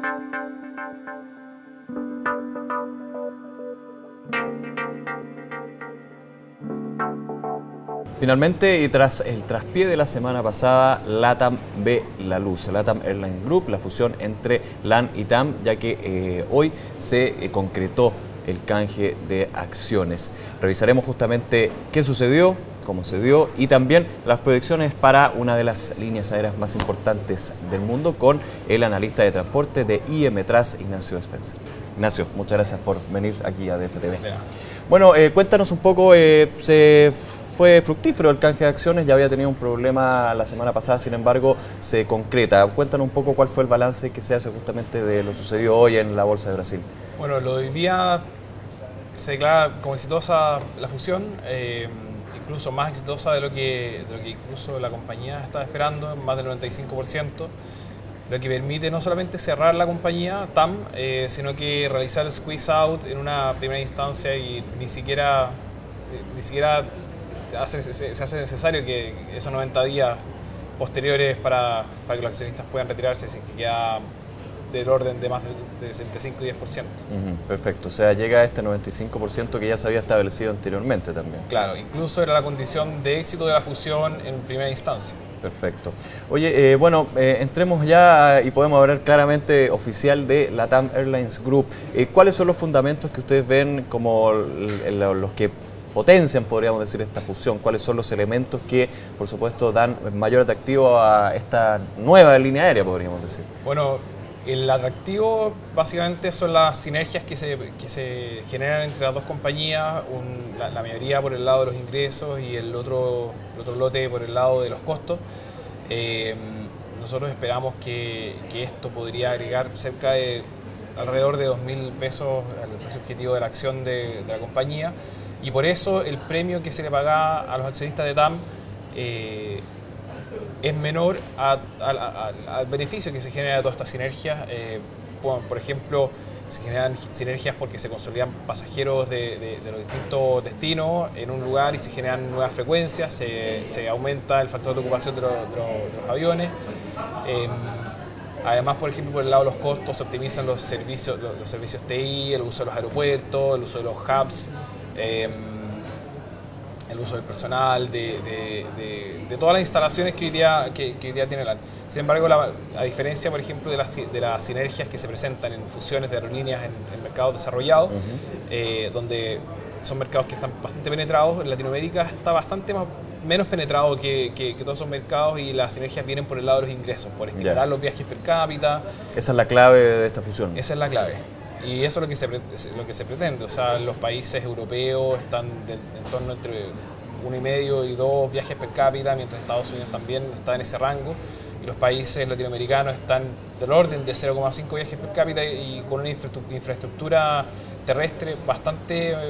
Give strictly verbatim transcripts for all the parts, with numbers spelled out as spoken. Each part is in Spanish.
Finalmente, y tras el traspié de la semana pasada, LATAM ve la luz. LATAM Airlines Group, la fusión entre LAN y TAM, ya que eh, hoy se eh, concretó el canje de acciones. Revisaremos justamente qué sucedió, cómo se dio y también las proyecciones para una de las líneas aéreas más importantes del mundo con el analista de transporte de I M Trust, Ignacio Spencer. Ignacio, muchas gracias por venir aquí a D F T V. Bueno, eh, cuéntanos un poco, eh, se fue fructífero el canje de acciones, ya había tenido un problema la semana pasada, sin embargo se concreta. Cuéntanos un poco cuál fue el balance que se hace justamente de lo sucedido hoy en la Bolsa de Brasil. Bueno, lo de hoy día se declara como exitosa la fusión, eh, incluso más exitosa de lo, que, de lo que incluso la compañía estaba esperando, más del noventa y cinco por ciento, lo que permite no solamente cerrar la compañía TAM, eh, sino que realizar el squeeze out en una primera instancia y ni siquiera, ni siquiera hace, se, se hace necesario que esos noventa días posteriores para, para que los accionistas puedan retirarse sin que queda del orden de más de sesenta y cinco y diez por ciento. Uh-huh, perfecto, o sea, llega a este noventa y cinco por ciento que ya se había establecido anteriormente también. Claro, incluso era la condición de éxito de la fusión en primera instancia. Perfecto. Oye, eh, bueno, eh, entremos ya y podemos hablar claramente oficial de LATAM Airlines Group. Eh, ¿Cuáles son los fundamentos que ustedes ven como los que potencian, podríamos decir, esta fusión? ¿Cuáles son los elementos que, por supuesto, dan mayor atractivo a esta nueva línea aérea, podríamos decir? Bueno, el atractivo básicamente son las sinergias que se, que se generan entre las dos compañías, un, la, la mayoría por el lado de los ingresos y el otro, el otro lote por el lado de los costos. Eh, nosotros esperamos que, que esto podría agregar cerca de alrededor de dos mil pesos al precio objetivo de la acción de, de la compañía, y por eso el premio que se le paga a los accionistas de TAM eh, es menor a, a, a, al beneficio que se genera de todas estas sinergias. Eh, por, por ejemplo, se generan sinergias porque se consolidan pasajeros de, de, de los distintos destinos en un lugar y se generan nuevas frecuencias, se, se aumenta el factor de ocupación de los, de los, de los aviones. Eh, además, por ejemplo, por el lado de los costos se optimizan los servicios, los, los servicios T I, el uso de los aeropuertos, el uso de los hubs, eh, el uso del personal, de, de, de, de todas las instalaciones que hoy día, que, que hoy día tiene LAN. Sin embargo, la, a diferencia, por ejemplo, de las, de las sinergias que se presentan en fusiones de aerolíneas en, en mercados desarrollados, uh-huh. eh, donde son mercados que están bastante penetrados, en Latinoamérica está bastante más, menos penetrado que, que, que todos esos mercados, y las sinergias vienen por el lado de los ingresos, por estimular yeah. los viajes per cápita. Esa es la clave de esta fusión. Esa es la clave. Y eso es lo que se, lo que se pretende. O sea, los países europeos están de, en torno entre uno y medio y dos viajes per cápita, mientras Estados Unidos también está en ese rango. Y los países latinoamericanos están del orden de cero coma cinco viajes per cápita y con una infraestructura terrestre bastante eh,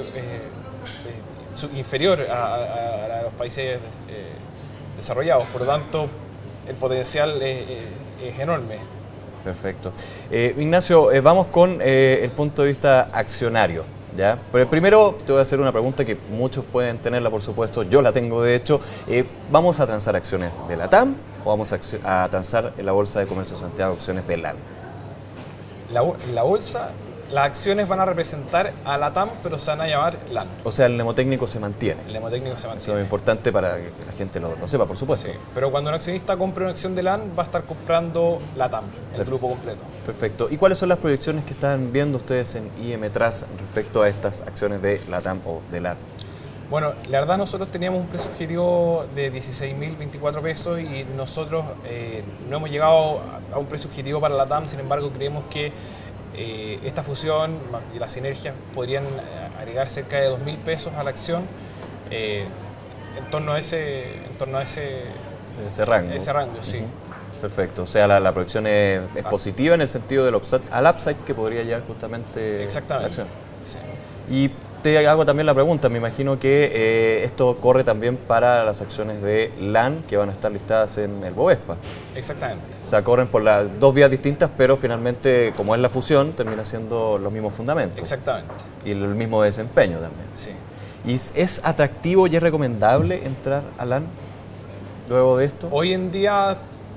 eh, inferior a, a, a la de los países eh, desarrollados. Por lo tanto, el potencial es, es, es enorme. Perfecto. Eh, Ignacio, eh, vamos con eh, el punto de vista accionario, ¿ya? Pero primero te voy a hacer una pregunta que muchos pueden tenerla, por supuesto, yo la tengo de hecho. Eh, ¿Vamos a transar acciones de la TAM o vamos a, a transar en la Bolsa de Comercio de Santiago acciones de LAN? La, la bolsa, las acciones van a representar a la TAM, pero se van a llamar LAN. O sea, el mnemotécnico se mantiene. El mnemotécnico se mantiene. Eso es muy importante para que la gente lo, lo sepa, por supuesto. Sí, pero cuando un accionista compre una acción de LAN, va a estar comprando la TAM, el Perfecto. grupo completo. Perfecto. ¿Y cuáles son las proyecciones que están viendo ustedes en I M Trust respecto a estas acciones de la TAM o de LAN? Bueno, la verdad nosotros teníamos un precio objetivo de dieciséis mil veinticuatro pesos y nosotros eh, no hemos llegado a un precio objetivo para la TAM. Sin embargo, creemos que Eh, esta fusión y las sinergias podrían agregar cerca de dos mil pesos a la acción eh, en torno a ese, en torno a ese, ese, ese rango. Ese rango sí. Uh-huh. Perfecto, o sea, la, la proyección es, es positiva en el sentido del upside, al upside que podría llegar justamente Exactamente. la acción. Sí. Y te hago también la pregunta, me imagino que eh, esto corre también para las acciones de LAN que van a estar listadas en el Bovespa. Exactamente. O sea, corren por las dos vías distintas, pero finalmente, como es la fusión, termina siendo los mismos fundamentos. Exactamente. Y el mismo desempeño también. Sí. ¿Y es atractivo y es recomendable entrar a LAN luego de esto? Hoy en día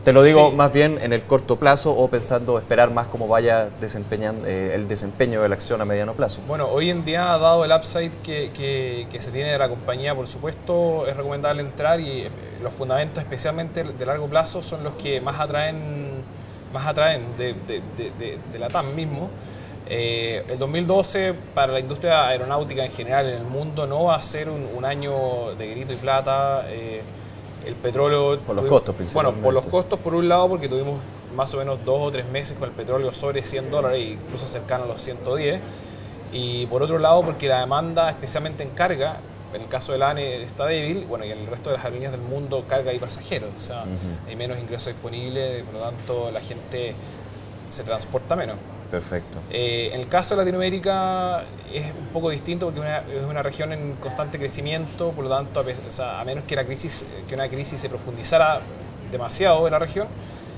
Te lo digo Sí. más bien en el corto plazo o pensando esperar más cómo vaya desempeñando eh, el desempeño de la acción a mediano plazo. Bueno, hoy en día, dado el upside que, que, que se tiene de la compañía, por supuesto, es recomendable entrar y eh, los fundamentos, especialmente de largo plazo, son los que más atraen, más atraen de, de, de, de, de la T A M mismo. Eh, el dos mil doce para la industria aeronáutica en general en el mundo no va a ser un, un año de grito y plata. Eh, el petróleo... Por los tuvimos- costos, Bueno, principalmente. por los costos por un lado, porque tuvimos más o menos dos o tres meses con el petróleo sobre cien dólares, incluso cercano a los ciento diez. Y por otro lado, porque la demanda, especialmente en carga, en el caso de la ANE está débil, bueno, y en el resto de las aerolíneas del mundo, carga y pasajeros. O sea, Ujú. hay menos ingresos disponibles, por lo tanto la gente se transporta menos. Perfecto. Eh, en el caso de Latinoamérica es un poco distinto porque es una, es una región en constante crecimiento, por lo tanto, a, pe- o sea, a menos que, la crisis, que una crisis se profundizara demasiado en la región,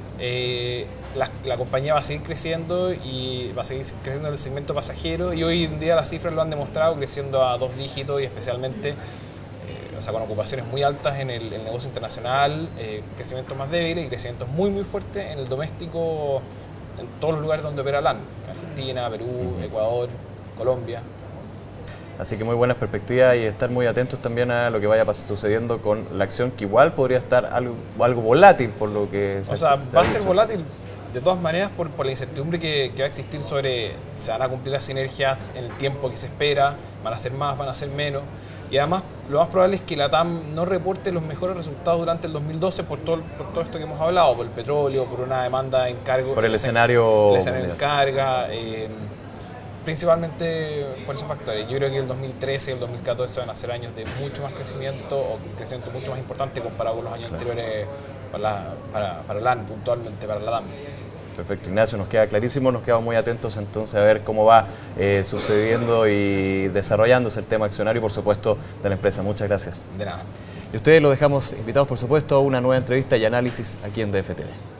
eh, la, la compañía va a seguir creciendo y va a seguir creciendo en el segmento pasajero y hoy en día las cifras lo han demostrado, creciendo a dos dígitos y especialmente, eh, o sea, con ocupaciones muy altas en el, el negocio internacional, eh, crecimientos más débiles y crecimientos muy muy fuertes en el doméstico, en todos los lugares donde opera LAN, Argentina, Perú, Ecuador, Colombia. Así que muy buenas perspectivas y estar muy atentos también a lo que vaya pas- sucediendo con la acción, que igual podría estar algo, algo volátil por lo que se O sea, se va ha a ser dicho. volátil de todas maneras por, por la incertidumbre que, que va a existir sobre se van a cumplir las sinergias en el tiempo que se espera, van a ser más, van a ser menos. Y además, lo más probable es que la T A M no reporte los mejores resultados durante el dos mil doce por todo, por todo esto que hemos hablado, por el petróleo, por una demanda en cargo. Por el escenario El escenario en mundial. carga, eh, principalmente por esos factores. Yo creo que el dos mil trece y el dos mil catorce van a ser años de mucho más crecimiento o un crecimiento mucho más importante comparado con los años anteriores para, la, para, para LAN, puntualmente para la T A M. Perfecto, Ignacio, nos queda clarísimo, nos quedamos muy atentos entonces a ver cómo va eh, sucediendo y desarrollándose el tema accionario y por supuesto de la empresa. Muchas gracias. De nada. Y ustedes lo dejamos invitados por supuesto a una nueva entrevista y análisis aquí en D F T V.